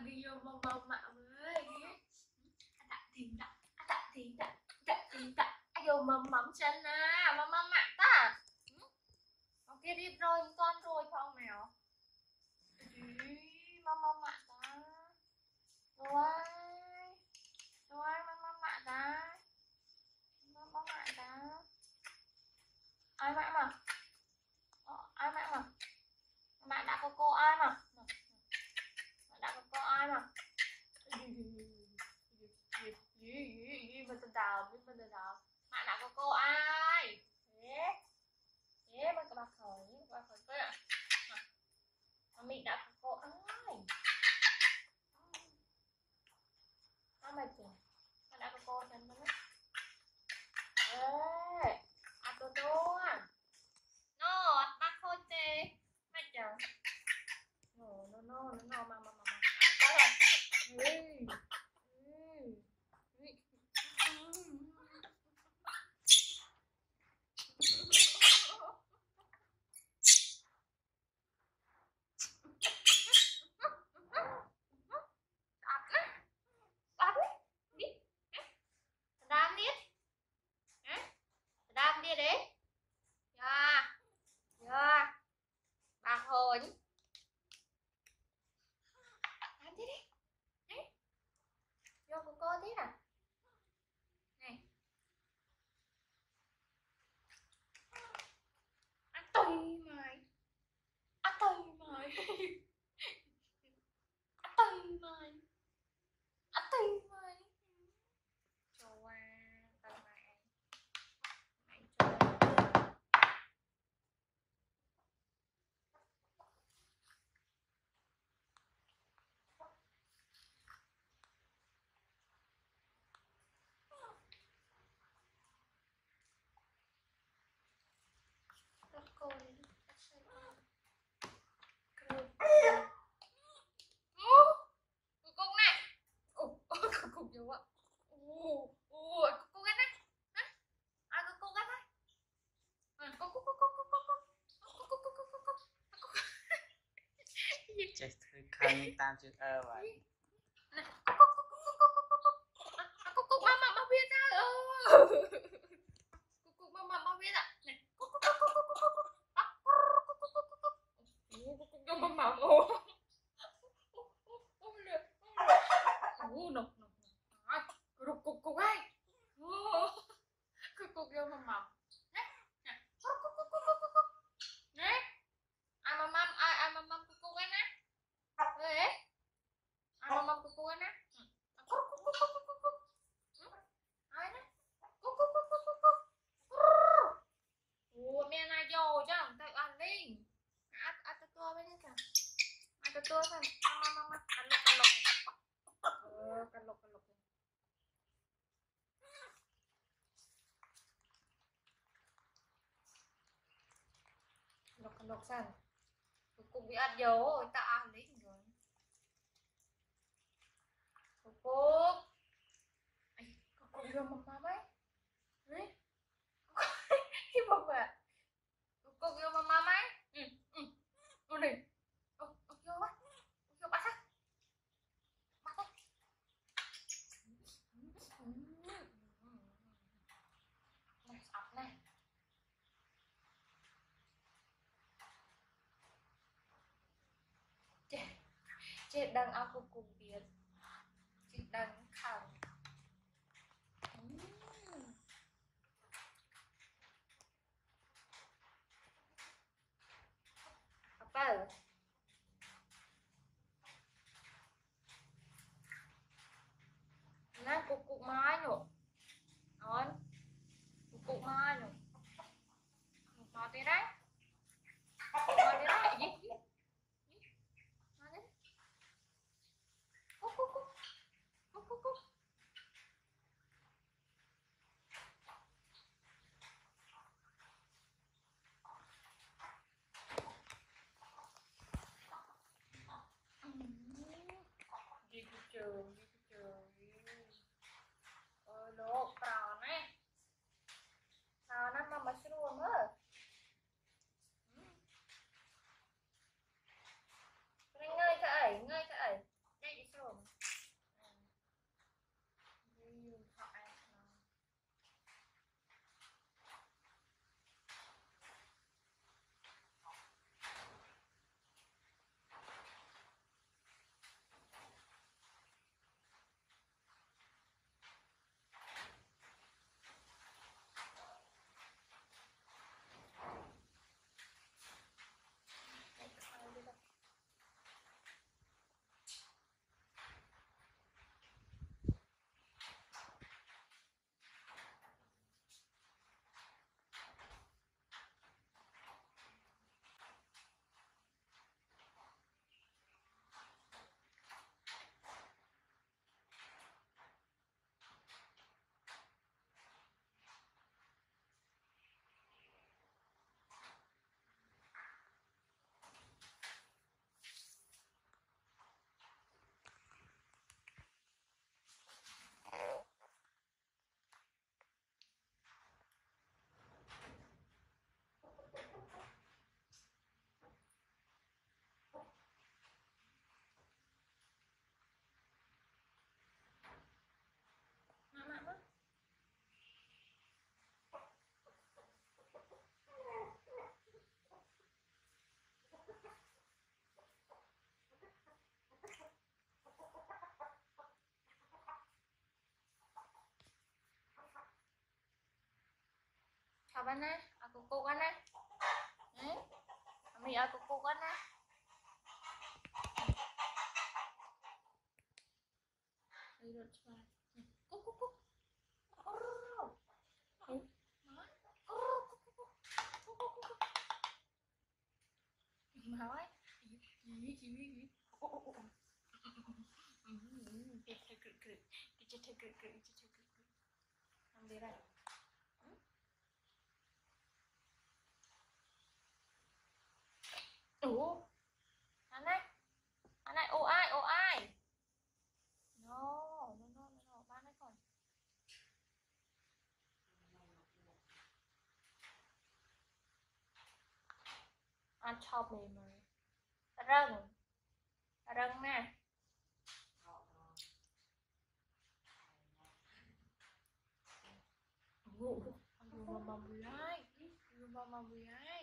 đi vô mong mạ với vô mắm chân à mắm mạ ta con kia đi rồi con rồi không mèo mắm mạ ta rồi rồi mắm mạ ta ai mạ mà ai mạ mà mạ đã có cô ai mà đã có cô ai mà bên đào mạ đã có cô ai thế bên bà khởi cơ ạ mình đã có cô ai mày kìa mày đã có cô chân nó ê tôi nó bác khôi tê mày chờ nó mà có rồi đam đi đấy bà hồn làm đi đi vô của cô tí nè này ăn tùy mày ăn tùy mày cho qua tay mày cho cô đi cục này cục nhiều quá cục cái này ai có cục cái này chết khăn tam chữ ơ vậy cục mama biết ra cục mama biết ạ này cục cho mama cục ai cục vô mama nè ai mama cục cái nè đấy ai mama cục cái nè ai nè mẹ này vô chứ tự ăn đi ăn tự tua với kìa ăn tự tua thôi mama cắn lục lục sang cục bị ăn dấu rồi ta ăn lấy rồi cục vô mama mấy đấy cái bông à cục vô mama mấy con này vô bắt á này sọc này chết đang ăn cục biển chết đang khẳng apa nah cục mai nữa ngon cục mai nữa mau tới đấy gì chào bạn nè, cô con nè, mình cô con nè, đi được chưa? Cúc cúc cúc, nói gì làm gì đây? Ủa, anh này, ô ai? No, ba này còn. Anh chọc mình mà. Rừng nè. Ủa, anh vừa mà bầm ai?